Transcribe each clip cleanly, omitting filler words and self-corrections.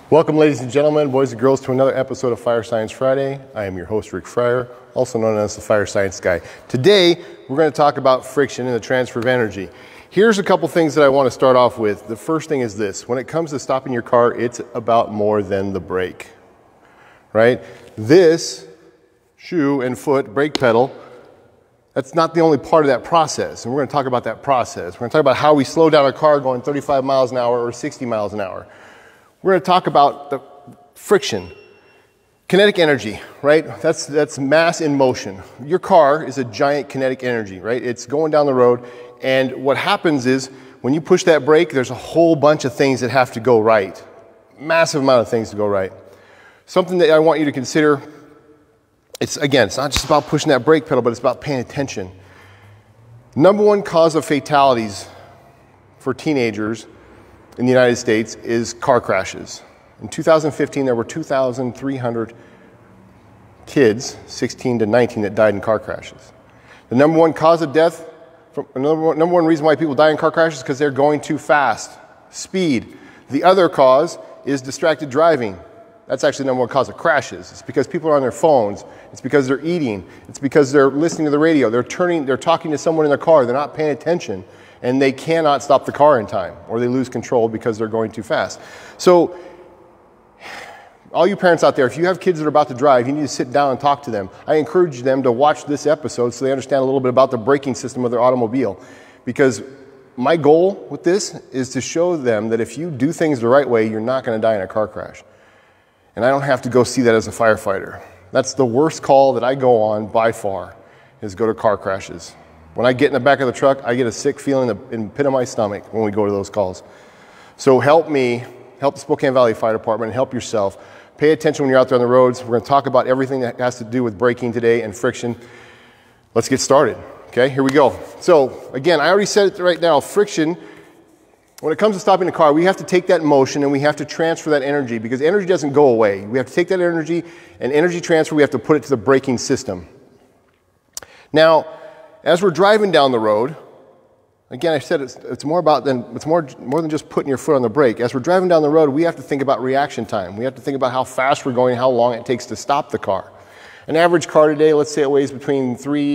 Welcome, ladies and gentlemen, boys and girls, to another episode of Fire Science Friday. I am your host, Rick Freier, also known as the Fire Science Guy. Today, we're going to talk about friction and the transfer of energy. Here's a couple things that I want to start off with. The first thing is this. When it comes to stopping your car, it's about more than the brake, right? This shoe and foot brake pedal, that's not the only part of that process. And we're going to talk about that process. We're going to talk about how we slow down a car going 35 miles an hour or 60 miles an hour. We're going to talk about the friction, kinetic energy, right? That's mass in motion. Your car is a giant kinetic energy, right? It's going down the road, and what happens is when you push that brake, there's a whole bunch of things that have to go right. Massive amount of things to go right. Something that I want you to consider, it's not just about pushing that brake pedal, but it's about paying attention. Number one cause of fatalities for teenagers in the United States is car crashes. In 2015, there were 2,300 kids, 16 to 19, that died in car crashes. The number one cause of death, number one reason why people die in car crashes is because they're going too fast, speed. The other cause is distracted driving. That's actually the number one cause of crashes. It's because people are on their phones. It's because they're eating. It's because they're listening to the radio. They're talking to someone in their car. They're not paying attention. And they cannot stop the car in time, or they lose control because they're going too fast. So, all you parents out there, if you have kids that are about to drive, you need to sit down and talk to them. I encourage them to watch this episode so they understand a little bit about the braking system of their automobile. Because my goal with this is to show them that if you do things the right way, you're not going to die in a car crash. And I don't have to go see that as a firefighter. That's the worst call that I go on by far, is go to car crashes. When I get in the back of the truck, I get a sick feeling in the pit of my stomach when we go to those calls. So help me, help the Spokane Valley Fire Department, and help yourself. Pay attention when you're out there on the roads. We're going to talk about everything that has to do with braking today and friction. Let's get started. Okay, here we go. So again, I already said it right now, friction, when it comes to stopping the car, we have to take that motion and we have to transfer that energy, because energy doesn't go away. We have to take that energy, and energy transfer, we have to put it to the braking system. Now, as we're driving down the road, again, I said it's more than just putting your foot on the brake. As we're driving down the road, we have to think about reaction time. We have to think about how fast we're going, how long it takes to stop the car. An average car today, let's say it weighs between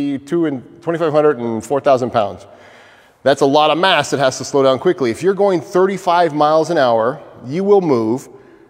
2,500 and 4,000 pounds. That's a lot of mass that has to slow down quickly. If you're going 35 miles an hour, you will move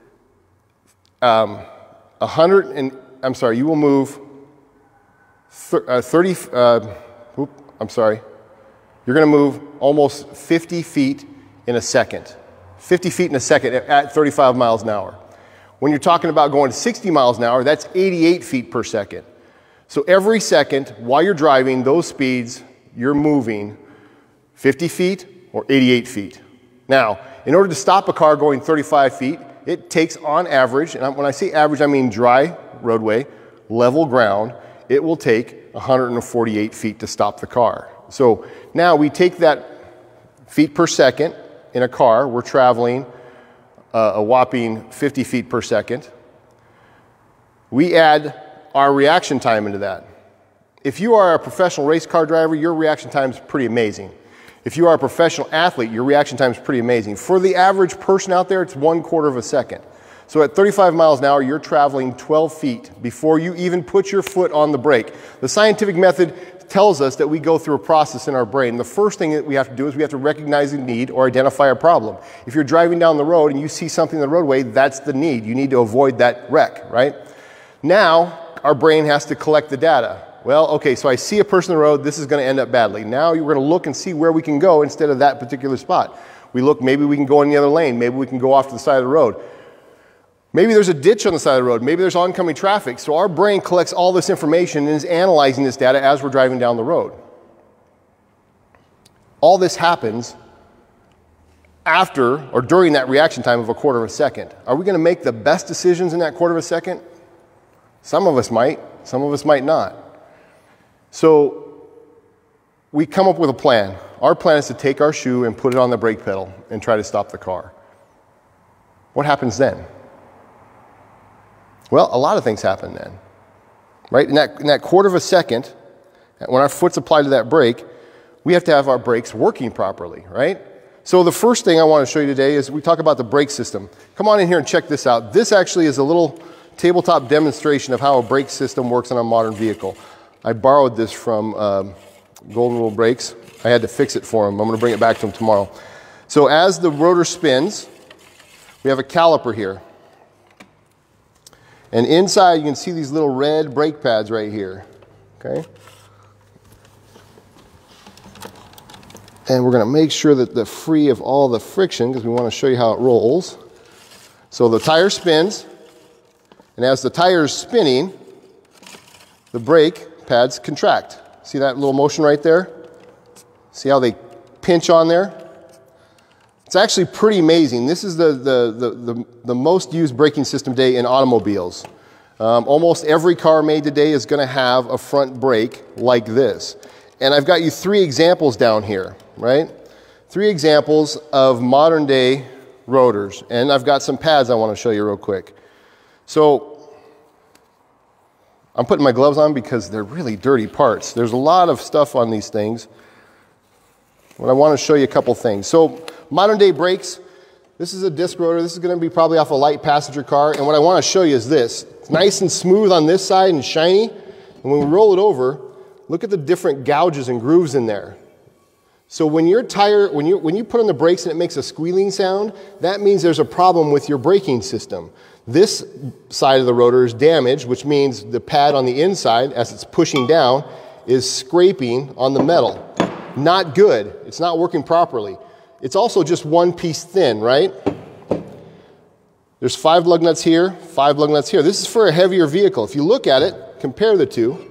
You're going to move almost 50 feet in a second. 50 feet in a second at 35 miles an hour. When you're talking about going 60 miles an hour, that's 88 feet per second. So every second, while you're driving those speeds, you're moving 50 feet or 88 feet. Now, in order to stop a car going 35 feet, it takes on average, and when I say average, I mean dry roadway, level ground, it will take 148 feet to stop the car. So now we take that feet per second in a car. We're traveling a whopping 50 feet per second. We add our reaction time into that. If you are a professional race car driver, your reaction time is pretty amazing. If you are a professional athlete, your reaction time is pretty amazing. For the average person out there, it's 1/4 of a second. So at 35 miles an hour, you're traveling 12 feet before you even put your foot on the brake. The scientific method tells us that we go through a process in our brain. The first thing that we have to do is we have to recognize a need or identify a problem. If you're driving down the road and you see something in the roadway, that's the need. You need to avoid that wreck, right? Now, our brain has to collect the data. Well, okay, so I see a person on the road, this is going to end up badly. Now we're going to look and see where we can go instead of that particular spot. We look, maybe we can go in the other lane, maybe we can go off to the side of the road. Maybe there's a ditch on the side of the road. Maybe there's oncoming traffic. So our brain collects all this information and is analyzing this data as we're driving down the road. All this happens after or during that reaction time of 1/4 of a second. Are we going to make the best decisions in that 1/4 of a second? Some of us might. Some of us might not. So we come up with a plan. Our plan is to take our shoe and put it on the brake pedal and try to stop the car. What happens then? Well, a lot of things happen then, right? In that 1/4 of a second, when our foot's applied to that brake, we have to have our brakes working properly, right? So the first thing I want to show you today is we talk about the brake system. Come on in here and check this out. This actually is a little tabletop demonstration of how a brake system works on a modern vehicle. I borrowed this from Golden Rule Brakes. I had to fix it for them. I'm going to bring it back to them tomorrow. So as the rotor spins, we have a caliper here. And inside you can see these little red brake pads right here. Okay? And we're going to make sure that they're free of all the friction because we want to show you how it rolls. So the tire spins, and as the tire is spinning, the brake pads contract. See that little motion right there? See how they pinch on there? It's actually pretty amazing. This is the most used braking system today in automobiles. Almost every car made today is going to have a front brake like this. And I've got you 3 examples down here, right? 3 examples of modern day rotors. And I've got some pads I want to show you real quick. So I'm putting my gloves on because they're really dirty parts. There's a lot of stuff on these things. But I want to show you a couple things. So modern day brakes, this is a disc rotor. This is going to be probably off a light passenger car. And what I want to show you is this. It's nice and smooth on this side and shiny. And when we roll it over, look at the different gouges and grooves in there. So when your tire, when you put on the brakes and it makes a squealing sound, that means there's a problem with your braking system. This side of the rotor is damaged, which means the pad on the inside, as it's pushing down, is scraping on the metal. Not good. It's not working properly. It's also just one piece thin, right? There's 5 lug nuts here, 5 lug nuts here. This is for a heavier vehicle. If you look at it, compare the two.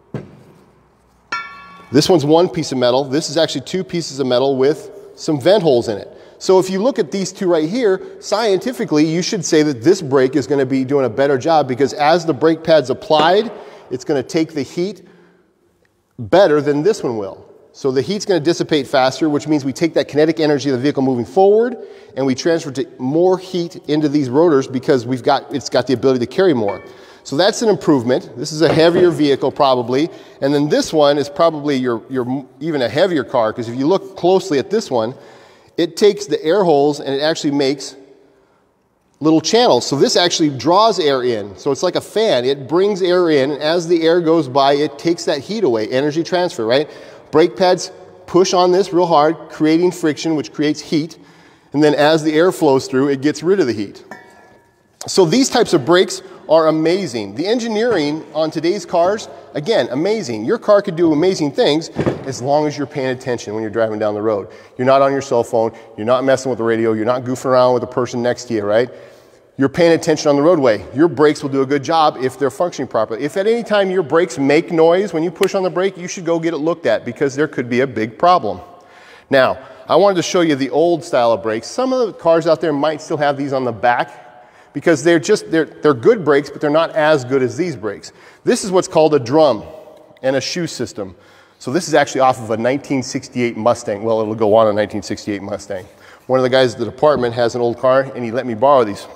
This one's 1 piece of metal. This is actually 2 pieces of metal with some vent holes in it. So if you look at these 2 right here, scientifically, you should say that this brake is going to be doing a better job because as the brake pad's applied, it's going to take the heat better than this one will. So the heat's going to dissipate faster, which means we take that kinetic energy of the vehicle moving forward and we transfer more heat into these rotors because it's got the ability to carry more. So that's an improvement. This is a heavier vehicle probably. And then this one is probably your even a heavier car because if you look closely at this one, it takes the air holes and it actually makes little channels. So this actually draws air in. So it's like a fan. It brings air in and as the air goes by, it takes that heat away, energy transfer, right? Brake pads push on this real hard, creating friction, which creates heat. And then as the air flows through, it gets rid of the heat. So these types of brakes are amazing. The engineering on today's cars, again, amazing. Your car could do amazing things as long as you're paying attention when you're driving down the road. You're not on your cell phone. You're not messing with the radio. You're not goofing around with the person next to you, right? You're paying attention on the roadway. Your brakes will do a good job if they're functioning properly. If at any time your brakes make noise when you push on the brake, you should go get it looked at because there could be a big problem. Now, I wanted to show you the old style of brakes. Some of the cars out there might still have these on the back because they're good brakes, but they're not as good as these brakes. This is what's called a drum and a shoe system. So this is actually off of a 1968 Mustang. Well, it'll go on a 1968 Mustang. One of the guys at the department has an old car and he let me borrow these.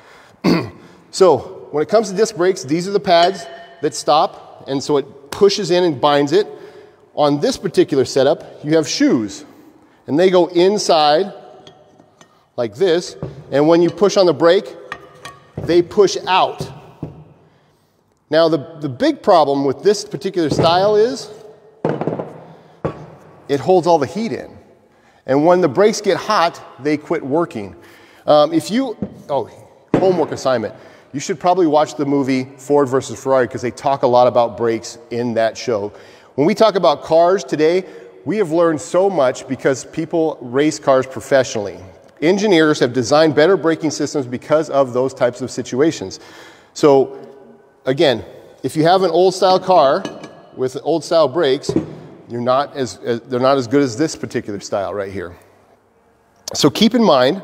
So when it comes to disc brakes, these are the pads that stop, and so it pushes in and binds it. On this particular setup, you have shoes, and they go inside like this, and when you push on the brake, they push out. Now the big problem with this particular style is it holds all the heat in, and when the brakes get hot, they quit working. Homework assignment. You should probably watch the movie Ford versus Ferrari because they talk a lot about brakes in that show. When we talk about cars today, we have learned so much because people race cars professionally. Engineers have designed better braking systems because of those types of situations. So again, if you have an old style car with old style brakes, they're not as good as this particular style right here. So keep in mind,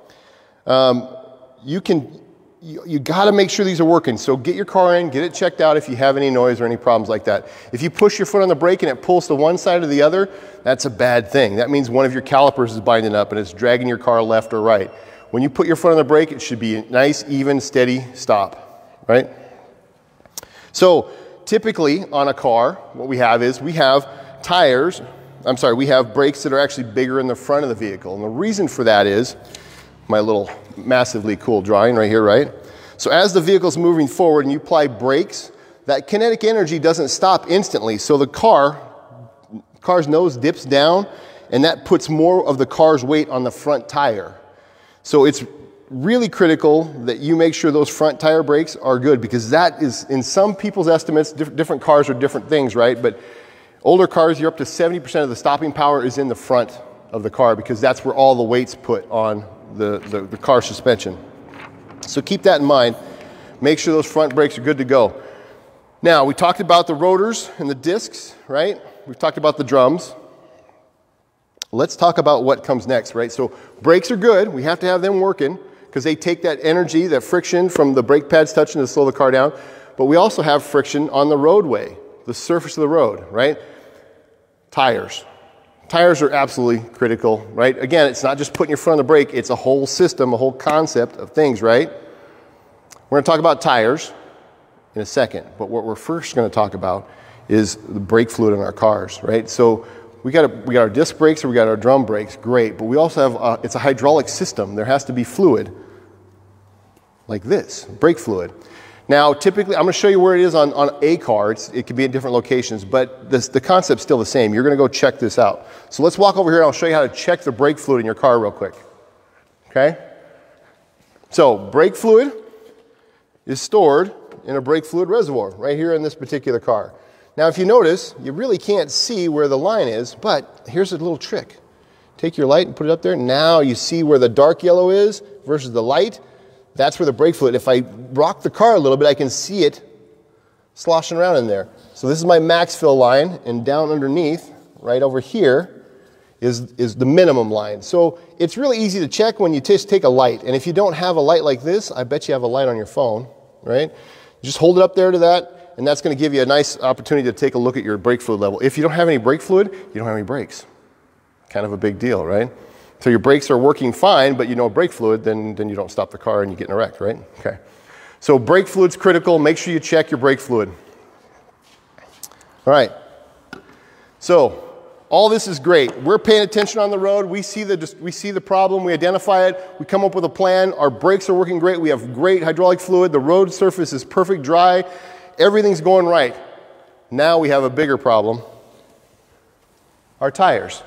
you got to make sure these are working. So get your car in, get it checked out if you have any noise or any problems like that. If you push your foot on the brake and it pulls to one side or the other, that's a bad thing. That means one of your calipers is binding up and it's dragging your car left or right. When you put your foot on the brake, it should be a nice, even, steady stop, right? So typically on a car, what we have is we have tires we have brakes that are actually bigger in the front of the vehicle. And the reason for that is my little massively cool drawing right here, right? So as the vehicle's moving forward and you apply brakes, that kinetic energy doesn't stop instantly. So the car's nose dips down, and that puts more of the car's weight on the front tire. So it's really critical that you make sure those front tire brakes are good, because that is, in some people's estimates, different cars are different things, right? But older cars, you're up to 70% of the stopping power is in the front of the car, because that's where all the weight's put on the car suspension. So keep that in mind. Make sure those front brakes are good to go. Now, we talked about the rotors and the discs, right? We've talked about the drums. Let's talk about what comes next, right? So brakes are good. We have to have them working, because they take that energy, that friction from the brake pads touching to slow the car down. But we also have friction on the roadway, the surface of the road, right? Tires. Tires are absolutely critical, right? Again, it's not just putting your foot on the brake, it's a whole system, a whole concept of things, right? We're going to talk about tires in a second, but what we're first going to talk about is the brake fluid in our cars, right? So we got our disc brakes or we got our drum brakes, great, but we also have, it's a hydraulic system. There has to be fluid like this, brake fluid. Now, typically, I'm going to show you where it is on a car. It can be in different locations, but the concept's still the same. You're going to go check this out. So let's walk over here and I'll show you how to check the brake fluid in your car real quick. Okay? So, brake fluid is stored in a brake fluid reservoir right here in this particular car. Now, if you notice, you really can't see where the line is, but here's a little trick. Take your light and put it up there. Now you see where the dark yellow is versus the light. That's where the brake fluid, if I rock the car a little bit, I can see it sloshing around in there. So this is my max fill line, and down underneath, right over here, is the minimum line. So it's really easy to check when you just take a light. And if you don't have a light like this, I bet you have a light on your phone, right? Just hold it up there to that, and that's going to give you a nice opportunity to take a look at your brake fluid level. If you don't have any brake fluid, you don't have any brakes. Kind of a big deal, right? So your brakes are working fine, but you know brake fluid, then you don't stop the car and you get in a wreck, right? Okay. So brake fluid's critical. Make sure you check your brake fluid. All right. So all this is great. We're paying attention on the road. We see the problem. We identify it. We come up with a plan. Our brakes are working great. We have great hydraulic fluid. The road surface is perfect, dry. Everything's going right. Now we have a bigger problem. Our tires.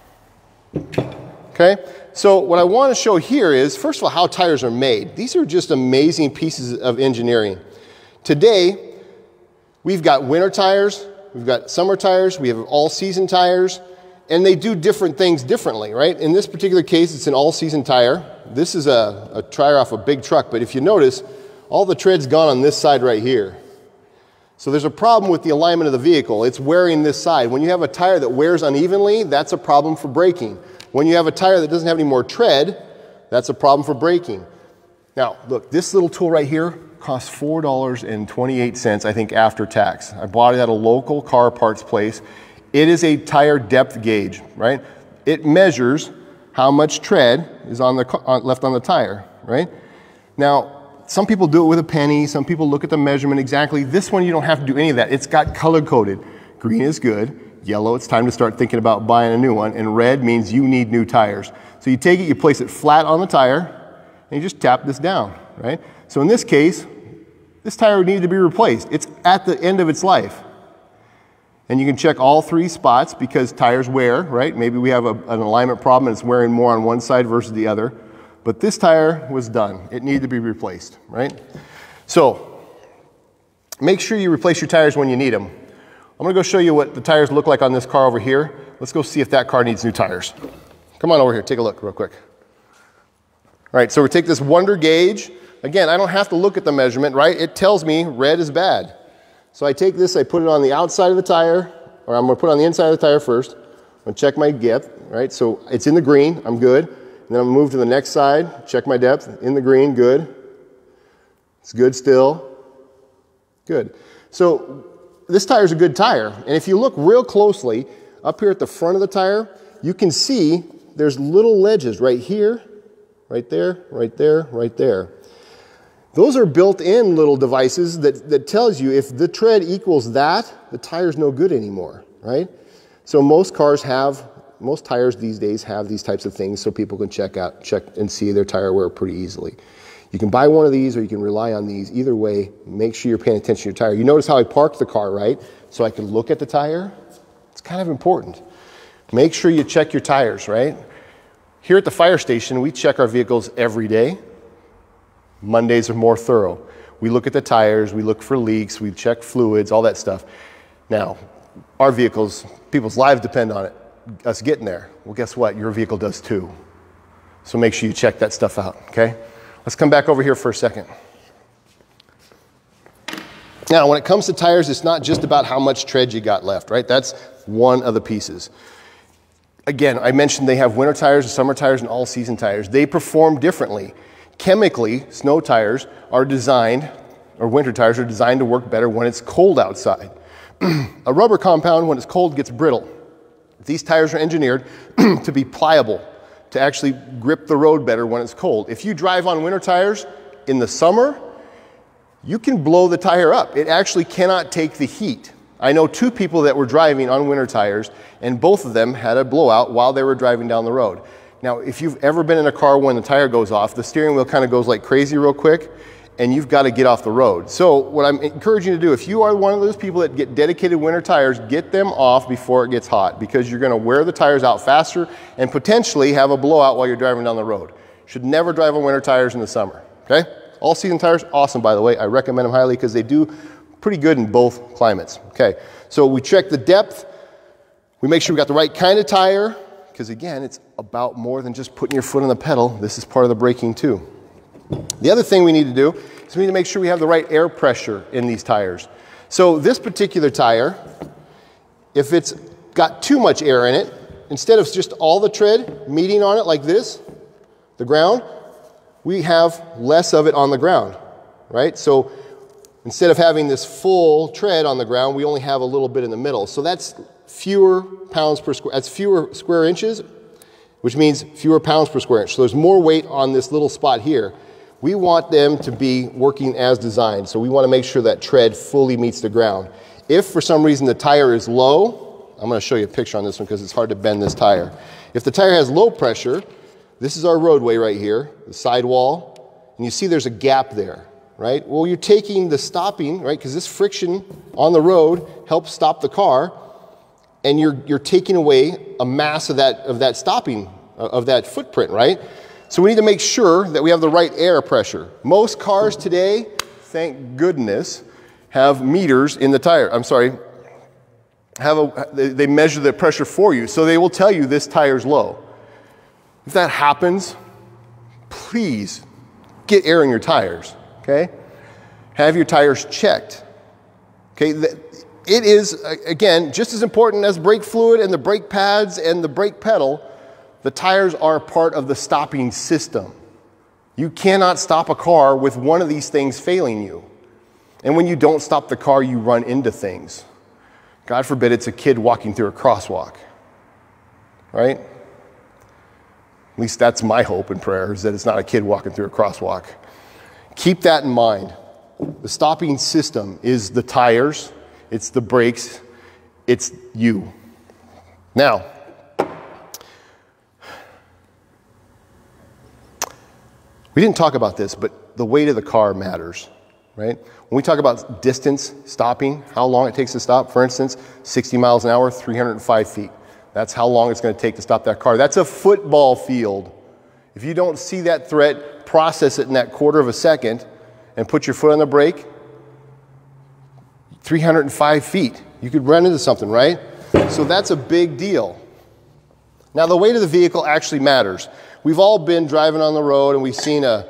Okay, so what I want to show here is, first of all, how tires are made. These are just amazing pieces of engineering. Today, we've got winter tires, we've got summer tires, we have all-season tires, and they do different things differently, right? In this particular case, it's an all-season tire. This is a tire off a big truck, but if you notice, all the tread's gone on this side right here. So there's a problem with the alignment of the vehicle. It's wearing this side. When you have a tire that wears unevenly, that's a problem for braking. When you have a tire that doesn't have any more tread, that's a problem for braking. Now, look, this little tool right here costs $4.28, I think, after tax. I bought it at a local car parts place. It is a tire depth gauge, right? It measures how much tread is on left on the tire, right? Now, some people do it with a penny. Some people look at the measurement exactly. This one, you don't have to do any of that. It's got color-coded. Green is good. Yellow, it's time to start thinking about buying a new one. And red means you need new tires. So you take it, you place it flat on the tire, and you just tap this down, right? So in this case, this tire would need to be replaced. It's at the end of its life. And you can check all three spots because tires wear, right? Maybe we have an alignment problem and it's wearing more on one side versus the other. But this tire was done. It needed to be replaced, right? So make sure you replace your tires when you need them. I'm going to go show you what the tires look like on this car over here. Let's go see if that car needs new tires. Come on over here, take a look real quick. All right, so we take this Wonder gauge. Again, I don't have to look at the measurement, right? It tells me red is bad. So I take this, I put it on the outside of the tire, or I'm going to put it on the inside of the tire first. I'm going to check my depth, right? So it's in the green, I'm good. And then I'm going to move to the next side, check my depth, in the green, good. It's good still, good. So this tire is a good tire, and if you look real closely up here at the front of the tire, you can see there's little ledges right here, right there, right there, right there. Those are built-in little devices that tells you if the tread equals that, the tire's no good anymore, right? So most tires these days have these types of things so people can check and see their tire wear pretty easily. You can buy one of these or you can rely on these. Either way, make sure you're paying attention to your tire. You notice how I parked the car, right? So I can look at the tire. It's kind of important. Make sure you check your tires, right? Here at the fire station, we check our vehicles every day. Mondays are more thorough. We look at the tires, we look for leaks, we check fluids, all that stuff. Now, our vehicles, people's lives depend on it, us getting there. Well, guess what? Your vehicle does too. So make sure you check that stuff out, okay? Let's come back over here for a second. Now, when it comes to tires, it's not just about how much tread you got left, right? That's one of the pieces. Again, I mentioned they have winter tires, summer tires, and all-season tires. They perform differently. Chemically, snow tires are designed, or winter tires are designed to work better when it's cold outside. A rubber compound, when it's cold, gets brittle. These tires are engineered to be pliable, to actually grip the road better when it's cold. If you drive on winter tires in the summer, you can blow the tire up. It actually cannot take the heat. I know two people that were driving on winter tires, and both of them had a blowout while they were driving down the road. Now, if you've ever been in a car when the tire goes off, the steering wheel kind of goes like crazy real quick, and you've got to get off the road. So what I'm encouraging you to do, if you are one of those people that get dedicated winter tires, get them off before it gets hot, because you're going to wear the tires out faster and potentially have a blowout while you're driving down the road. Should never drive on winter tires in the summer, okay? All season tires, awesome, by the way. I recommend them highly because they do pretty good in both climates. Okay, so we check the depth. We make sure we got the right kind of tire, because again, it's about more than just putting your foot on the pedal. This is part of the braking too. The other thing we need to do is we need to make sure we have the right air pressure in these tires. So this particular tire, if it's got too much air in it, instead of just all the tread meeting on it like this, the ground, we have less of it on the ground, right? So instead of having this full tread on the ground, we only have a little bit in the middle. So that's fewer pounds per square, that's fewer square inches, which means fewer pounds per square inch. So there's more weight on this little spot here. We want them to be working as designed. So we want to make sure that tread fully meets the ground. If for some reason the tire is low, I'm going to show you a picture on this one because it's hard to bend this tire. If the tire has low pressure, this is our roadway right here, the sidewall, and you see there's a gap there, right? Well, you're taking the stopping, right, because this friction on the road helps stop the car, and you're taking away a mass of that stopping, of that footprint, right? So we need to make sure that we have the right air pressure. Most cars today, thank goodness, have meters in the tire. I'm sorry, they measure the pressure for you, so they will tell you this tire's low. If that happens, please get air in your tires, okay? Have your tires checked, okay? It is, again, just as important as brake fluid and the brake pads and the brake pedal. The tires are part of the stopping system. You cannot stop a car with one of these things failing you. And when you don't stop the car, you run into things. God forbid it's a kid walking through a crosswalk, right? At least that's my hope and prayer, is that it's not a kid walking through a crosswalk. Keep that in mind. The stopping system is the tires, it's the brakes, it's you. Now, we didn't talk about this, but the weight of the car matters, right? When we talk about distance, stopping, how long it takes to stop, for instance, 60 miles an hour, 305 feet. That's how long it's going to take to stop that car. That's a football field. If you don't see that threat, process it in that quarter of a second and put your foot on the brake, 305 feet. You could run into something, right? So that's a big deal. Now, the weight of the vehicle actually matters. We've all been driving on the road and we've seen a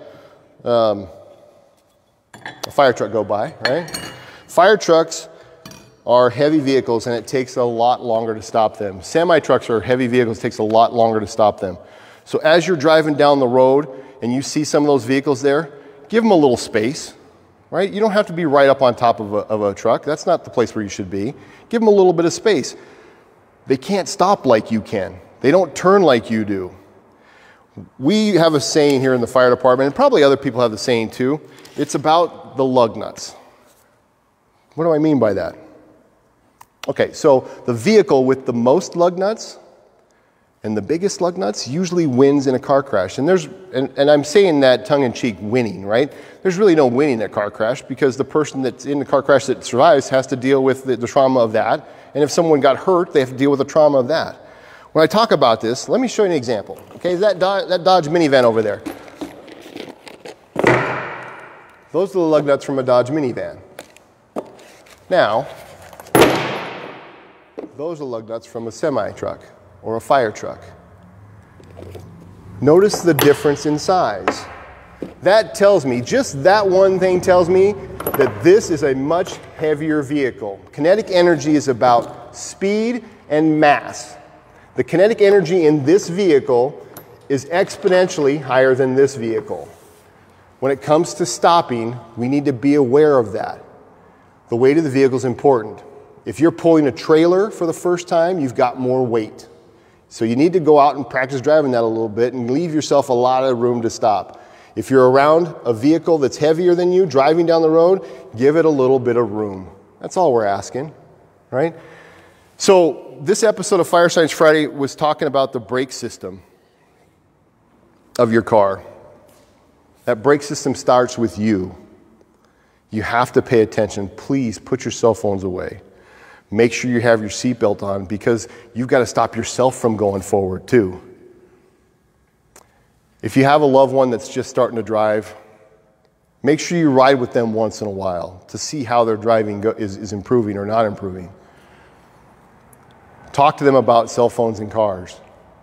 fire truck go by, right? Fire trucks are heavy vehicles and it takes a lot longer to stop them. Semi-trucks are heavy vehicles, it takes a lot longer to stop them. So as you're driving down the road and you see some of those vehicles there, give them a little space, right? You don't have to be right up on top of a truck. That's not the place where you should be. Give them a little bit of space. They can't stop like you can. They don't turn like you do. We have a saying here in the fire department, and probably other people have the saying too. It's about the lug nuts. What do I mean by that? Okay, so the vehicle with the most lug nuts and the biggest lug nuts usually wins in a car crash. And I'm saying that tongue-in-cheek, winning, right? There's really no winning in a car crash because the person that's in the car crash that survives has to deal with the trauma of that. And if someone got hurt, they have to deal with the trauma of that. When I talk about this, let me show you an example. Okay, that Dodge minivan over there. Those are the lug nuts from a Dodge minivan. Now, those are lug nuts from a semi-truck or a fire truck. Notice the difference in size. That tells me, just that one thing tells me that this is a much heavier vehicle. Kinetic energy is about speed and mass. The kinetic energy in this vehicle is exponentially higher than this vehicle. When it comes to stopping, we need to be aware of that. The weight of the vehicle is important. If you're pulling a trailer for the first time, you've got more weight. So you need to go out and practice driving that a little bit and leave yourself a lot of room to stop. If you're around a vehicle that's heavier than you, driving down the road, give it a little bit of room. That's all we're asking, right? So this episode of Fire Science Friday was talking about the brake system of your car. That brake system starts with you. You have to pay attention. Please put your cell phones away. Make sure you have your seatbelt on because you've got to stop yourself from going forward too. If you have a loved one that's just starting to drive, make sure you ride with them once in a while to see how their driving is improving or not improving. Talk to them about cell phones in cars.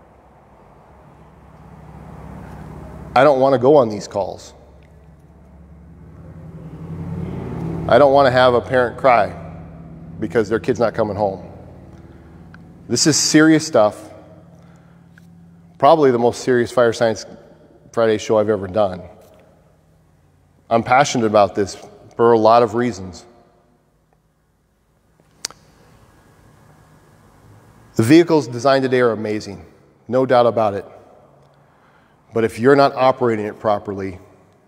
I don't want to go on these calls. I don't want to have a parent cry because their kid's not coming home. This is serious stuff. Probably the most serious Fire Science Friday show I've ever done. I'm passionate about this for a lot of reasons. The vehicles designed today are amazing, no doubt about it. But if you're not operating it properly,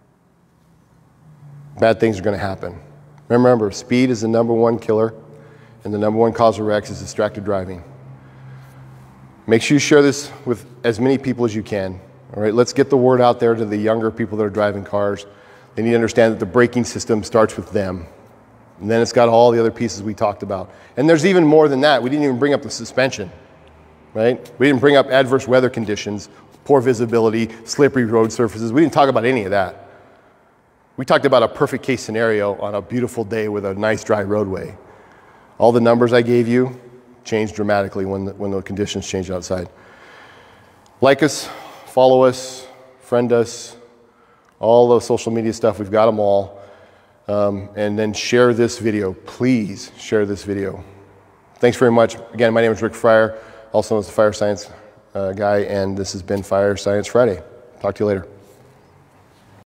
bad things are going to happen. Remember, speed is the #1 killer, and the #1 cause of wrecks is distracted driving. Make sure you share this with as many people as you can. All right, let's get the word out there to the younger people that are driving cars. They need to understand that the braking system starts with them. And then it's got all the other pieces we talked about. And there's even more than that. We didn't even bring up the suspension, right? We didn't bring up adverse weather conditions, poor visibility, slippery road surfaces. We didn't talk about any of that. We talked about a perfect case scenario on a beautiful day with a nice dry roadway. All the numbers I gave you changed dramatically when the conditions changed outside. Like us, follow us, friend us, all the social media stuff, we've got them all. And then share this video. Please share this video. Thanks very much. Again, my name is Rick Freier, also known as the Fire Science guy, and this has been Fire Science Friday. Talk to you later.